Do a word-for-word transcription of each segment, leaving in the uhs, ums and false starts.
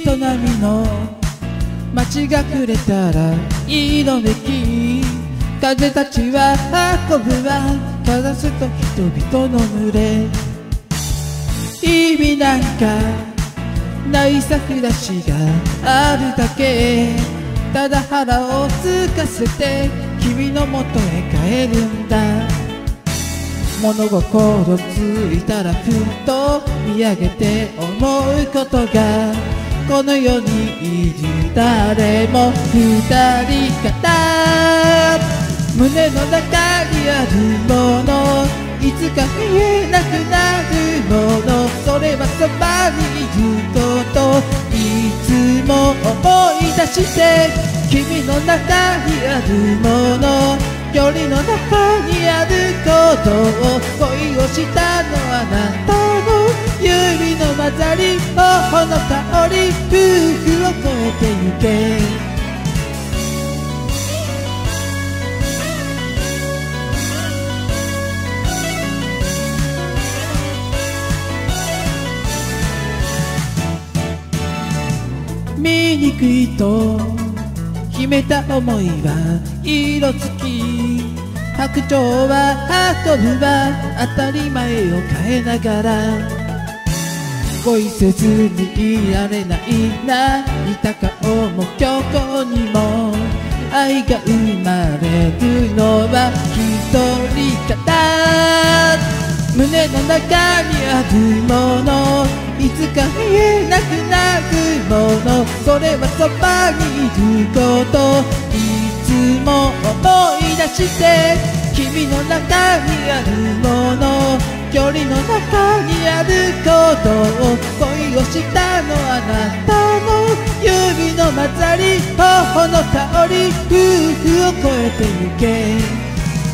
営みの街が暮れたら色めき、風たちは運ぶわ、かざすと人々の群れ。意味なんかないさ暮らしがあるだけ、ただ腹を空かせて君のもとへ帰るんだ。物心ついたらふと見上げて思うことが、この世にいる誰も二人から。胸の中にあるもの、いつか見えなくなるもの、それはそばにいること。いつも思い出して君の中にあるもの、距離の中にあることを、恋をしたのあなたの指の混ざり、頬の香り、夫婦を越えてゆけ。醜いと秘めた思いは色づき、白鳥は運ぶわ、当たり前を変えながら。恋せずにいられないな、似た顔も虚構にも、愛が生まれるのは一人から。胸の中にあるもの、いつか見えなくなるもの、それはそばにいること。いつも思い出して君の中にあるもの、距離の中にあることを、恋をしたのあなたの指の混ざり、頬の香り、夫婦を越えてゆけ。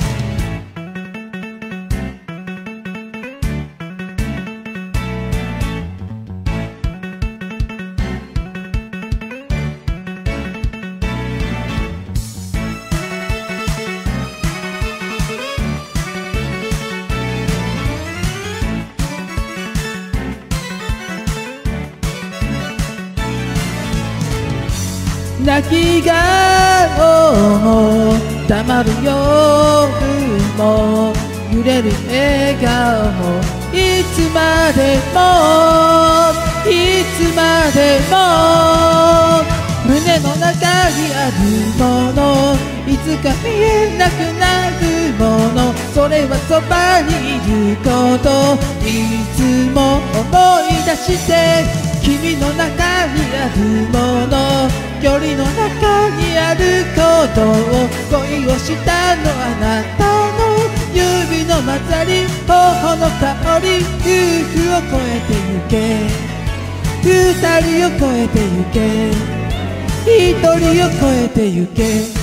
泣き顔も黙る夜も、揺れる笑顔も、いつまでもいつまでも。胸の中にあるもの、いつか見えなくなるもの、それはそばにいること。いつも思い出して君の中にあるもの、距離の中にあることを、恋をしたのあなたの指の混ざり、頬の香り、夫婦を越えてゆけ。二人を越えてゆけ、一人を越えてゆけ。